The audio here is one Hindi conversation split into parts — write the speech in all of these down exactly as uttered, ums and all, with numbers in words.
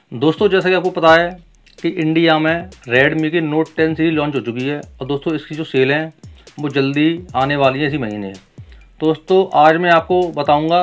दोस्तों जैसा कि आपको पता है कि इंडिया में रेडमी की नोट टेन सीरीज लॉन्च हो चुकी है और दोस्तों इसकी जो सेल है वो जल्दी आने वाली है इसी महीने। दोस्तों आज मैं आपको बताऊंगा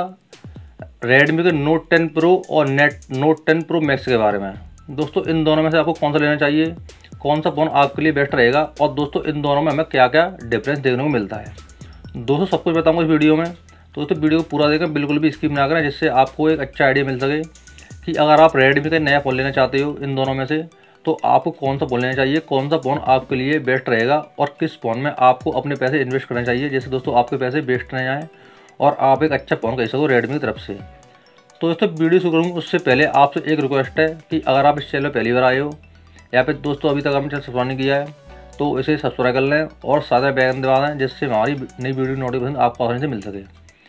रेडमी के नोट टेन प्रो और net note ten pro max के बारे में। दोस्तों इन दोनों में से आपको कौन सा लेना चाहिए, कौन सा फ़ोन आपके लिए बेस्ट रहेगा और दोस्तों इन दोनों में हमें क्या क्या डिफरेंस देखने को मिलता है, दोस्तों सब कुछ बताऊंगा इस वीडियो में। तो दोस्तों वीडियो को पूरा देखें, बिल्कुल भी स्किप ना करें, जिससे आपको एक अच्छा आइडिया मिल सके कि अगर आप रेडमी का नया फ़ोन लेना चाहते हो इन दोनों में से तो आपको कौन सा फ़ोन लेना चाहिए, कौन सा फ़ोन आपके लिए बेस्ट रहेगा और किस फ़ोन में आपको अपने पैसे इन्वेस्ट करना चाहिए, जिससे दोस्तों आपके पैसे वेस्ट नहीं आए और आप एक अच्छा फ़ोन खरीद सको रेडमी की तरफ से। तो दोस्तों वीडियो शुरू करूँगा उससे पहले आपसे एक रिक्वेस्ट है कि अगर आप इस चैनल पर पहली बार आए हो या फिर दोस्तों अभी तक आपने चैनल सब्सक्राइब नहीं किया है तो इसे सब्सक्राइब कर लें और साथ में बेल आइकन दबा दें, जिससे हमारी नई वीडियो नोटिफिकेशन आपको आसानी से मिल सके।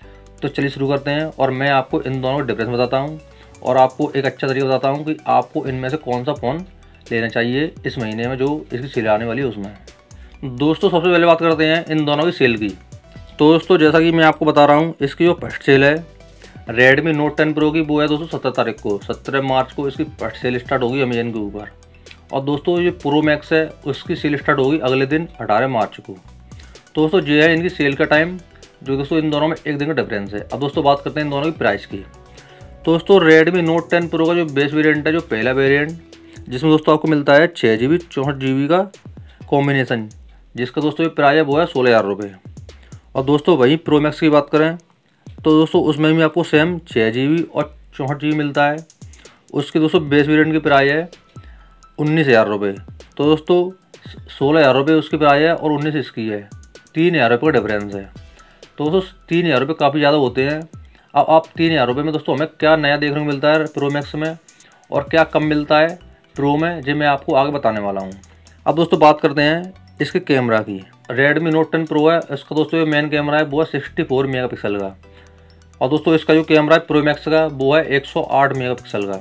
तो चलिए शुरू करते हैं और मैं आपको इन दोनों का डिफरेंस बताता हूँ और आपको एक अच्छा तरीका बताता हूँ कि आपको इनमें से कौन सा फ़ोन लेना चाहिए इस महीने में जो इसकी सेल आने वाली है उसमें। दोस्तों सबसे पहले बात करते हैं इन दोनों की सेल की। तो दोस्तों जैसा कि मैं आपको बता रहा हूँ, इसकी जो फर्स्ट सेल है रेडमी नोट टेन प्रो की वो है दोस्तों सत्रह तारीख को, सत्रह मार्च को इसकी फर्स्ट सेल स्टार्ट होगी अमेजन के ऊपर। और दोस्तों ये प्रो मैक्स है उसकी सेल स्टार्ट होगी अगले दिन अठारह मार्च को। तो दोस्तों ये है इनकी सेल का टाइम, जो दोस्तों इन दोनों में एक दिन का डिफरेंस है। अब दोस्तों बात करते हैं इन दोनों की प्राइस की। तो दोस्तों रेडमी नोट टेन प्रो का जो बेस वेरिएंट है, जो पहला वेरिएंट, जिसमें दोस्तों आपको मिलता है छः जी बी चौंसठ जी बी का कॉम्बिनेशन, जिसका दोस्तों ये प्राइस है वो है सोलह हज़ार रुपये। और दोस्तों वहीं प्रो मैक्स की बात करें तो दोस्तों उसमें भी आपको सेम छः जी बी और चौंसठ जी बी मिलता है। उसके दोस्तों बेस वेरिएंट की प्राइस है उन्नीस हज़ार रुपये। तो दोस्तों सोलह हज़ार रुपये उसकी प्राइस है और उन्नीस इसकी है, तीन हज़ार रुपये का डिफरेंस है। तो दोस्तों तीन हज़ार रुपये काफ़ी ज़्यादा होते हैं। अब आप तीन हज़ार रुपये में दोस्तों हमें क्या नया देखने को मिलता है प्रो मैक्स में और क्या कम मिलता है प्रो में, जो मैं आपको आगे बताने वाला हूँ। अब दोस्तों बात करते हैं इसके कैमरा की। रेडमी नोट टेन प्रो है, इसका दोस्तों जो मेन कैमरा है वो है सिक्सटी फोर मेगा पिक्सल का। और दोस्तों इसका जो कैमरा है प्रो मैक्स का वो है एक सौ आठ मेगा पिक्सल का।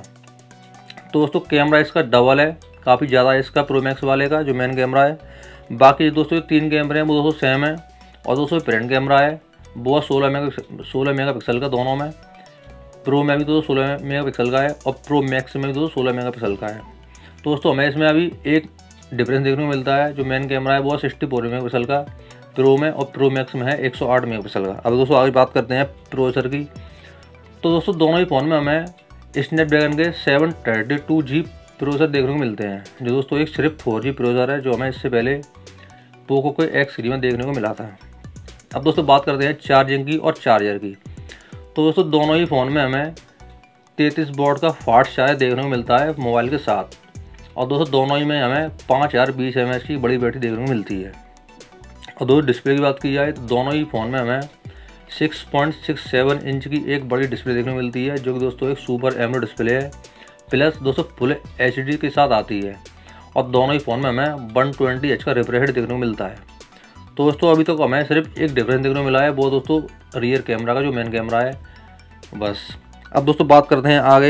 तो दोस्तों कैमरा इसका डबल है, काफ़ी ज़्यादा है इसका प्रो मैक्स वाले का जो मेन कैमरा है। बाकी दोस्तों जो तीन कैमरे हैं वो दोस्तों सेम है। और दोस्तों फ्रंट कैमरा है वो है सोलह मेगा सोलह मेगा पिक्सल का दोनों में। प्रो में भी दोस्तों सोलह मेगा पिक्सल का है और प्रो मैक्स में भी दोस्तों सोलह मेगा पिक्सल का है। तो दोस्तों हमें इसमें अभी एक डिफरेंस देखने को मिलता है, जो मेन कैमरा है वो है सिक्सटी फोर मेगा पिक्सल का प्रो में और प्रो मैक्स में है एक सौ आठ मेगा पिक्सल का। अब दोस्तों आगे बात करते हैं प्रोसेसर की। तो दोस्तों दोनों ही फ़ोन में हमें स्नैपड्रैगन के seven thirty two G processor देखने को मिलते हैं, जो दोस्तों एक सिर्फ फोर जी प्रोसेसर है, जो हमें इससे पहले पोको के एक्स सीरीज में देखने को मिला था। अब दोस्तों बात करते हैं चार्जिंग की और चार्जर की। तो दोस्तों दोनों ही फ़ोन में हमें तैंतीस वॉट का फास्ट चार्जर देखने को मिलता है मोबाइल के साथ। और दोस्तों दोनों ही में हमें पाँच हज़ार बीस एम एच की बड़ी बैटरी देखने को मिलती है। और दोस्तों डिस्प्ले की बात की जाए तो दोनों ही फ़ोन में हमें six point six seven inch की एक बड़ी डिस्प्ले देखने को मिलती है, जो कि दोस्तों एक सुपर एमोलेड डिस्प्ले है, प्लस दोस्तों फुल एच डी के साथ आती है। और दोनों ही फ़ोन में हमें वन ट्वेंटी एच का रिफ्रेश रेट देखने को मिलता है। तो दोस्तों अभी तक तो हमें सिर्फ एक डिफरेंस देखने को मिला है, वो दोस्तों रियर कैमरा का जो मेन कैमरा है बस। अब दोस्तों बात करते हैं आगे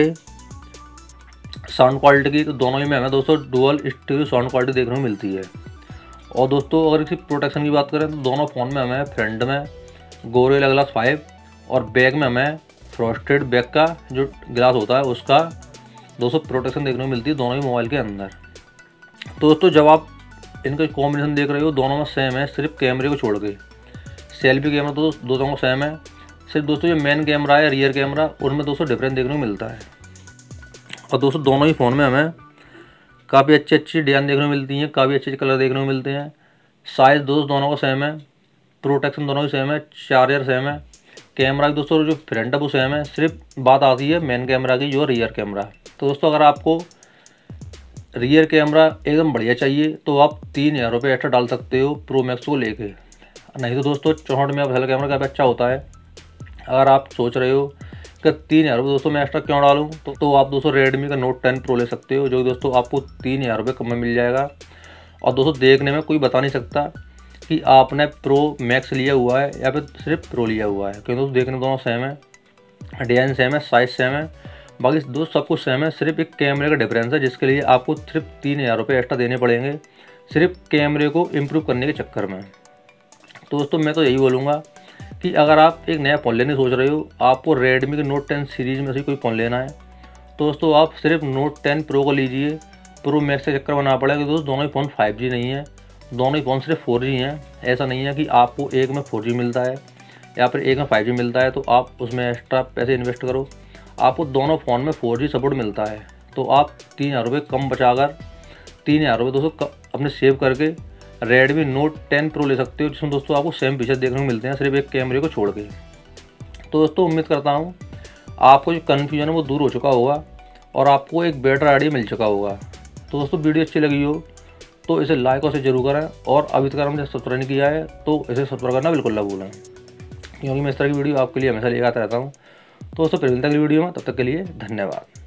साउंड क्वालिटी की। तो दोनों ही में हमें दोस्तों डुअल स्टीरियो साउंड क्वालिटी देखने को मिलती है। और दोस्तों अगर इसकी प्रोटेक्शन की बात करें तो दोनों फ़ोन में हमें फ्रंट में गोरिल्ला ग्लास फाइव और बैक में हमें फ्रॉस्टेड बैक का जो ग्लास होता है उसका दोस्तों प्रोटेक्शन देखने को मिलती है दोनों ही मोबाइल के अंदर। तो दोस्तों जब आप इनका कॉम्बिनेशन देख रहे हो दोनों में सेम है, सिर्फ कैमरे को छोड़ के। सेल्फी कैमरा तो दोनों को सेम है, सिर्फ दोस्तों जो मेन कैमरा है रियर कैमरा उनमें दोस्तों डिफरेंस देखने को मिलता है। और दोस्तों दोनों ही फ़ोन में हमें काफ़ी अच्छी अच्छी डिज़ाइन देखने को मिलती हैं, काफ़ी अच्छे अच्छे कलर देखने को मिलते हैं। साइज़ दोस्तों दोनों का सेम है, प्रोटेक्शन दोनों ही सेम है, चार्जर सेम है, कैमरा दोस्तों जो फ्रंट है वो सेम है, सिर्फ बात आती है मेन कैमरा की जो रियर कैमरा। तो दोस्तों अगर आपको रियर कैमरा एकदम बढ़िया चाहिए तो आप तीन हज़ार रुपये एक्स्ट्रा डाल सकते हो प्रो मैक्स को लेके, नहीं तो दोस्तों चौंसठ मेगा पिक्सल कैमरा काफ़ी अच्छा होता है। अगर आप सोच रहे हो कि तीन हज़ार रुपये दोस्तों मैं एक्स्ट्रा क्यों डालूँ, तो, तो आप दोस्तों रेडमी का नोट टेन प्रो ले सकते हो, जो दोस्तों आपको तीन हज़ार रुपये कम में मिल जाएगा। और दोस्तों देखने में कोई बता नहीं सकता कि आपने प्रो मैक्स लिया हुआ है या फिर सिर्फ प्रो लिया हुआ है, क्योंकि दोस्तों देखने दोनों सेम है, डिज़ाइन सेम है, साइज़ सेम है, बाकी दोस्त सब कुछ सेम है, सिर्फ एक कैमरे का डिफरेंस है जिसके लिए आपको सिर्फ तीन हज़ार रुपये एक्स्ट्रा देने पड़ेंगे सिर्फ कैमरे को इम्प्रूव करने के चक्कर में। तो दोस्तों मैं तो यही बोलूँगा कि अगर आप एक नया फ़ोन लेने सोच रहे हो, आपको रेडमी के नोट टेन सीरीज़ में से कोई फ़ोन लेना है तो दोस्तों आप सिर्फ नोट टेन प्रो को लीजिए, प्रो मैक्स का चक्कर बना पड़ेगा। दोस्तों दोनों ही फ़ोन फाइव जी नहीं है, दोनों ही फ़ोन सिर्फ फोर जी हैं। ऐसा नहीं है कि आपको एक में फोर जी मिलता है या फिर एक में फाइव जी मिलता है तो आप उसमें एक्स्ट्रा पैसे इन्वेस्ट करो। आपको दोनों फ़ोन में फोर जी सपोर्ट मिलता है, तो आप तीन हज़ार रुपये कम बचाकर तीन हज़ार रुपये दोस्तों अपने सेव करके रेडमी नोट टेन प्रो ले सकते हो, जिसमें दोस्तों आपको सेम फीचर देखने को मिलते हैं सिर्फ एक कैमरे को छोड़ के। तो दोस्तों उम्मीद करता हूँ आपको जो कन्फ्यूजन है वो दूर हो चुका होगा और आपको एक बेटर आइडिया मिल चुका होगा। तो दोस्तों वीडियो अच्छी लगी हो तो इसे लाइक और से जरूर करें, और अभी तक हमने सब्सक्राइब नहीं किया है तो इसे सब्सक्राइब करना बिल्कुल ना भूलें, क्योंकि मैं इस तरह की वीडियो आपके लिए हमेशा लेकर आता रहता हूँ। तो दोस्तों फिर मिलते हैं अगली वीडियो में, तब तक के लिए धन्यवाद।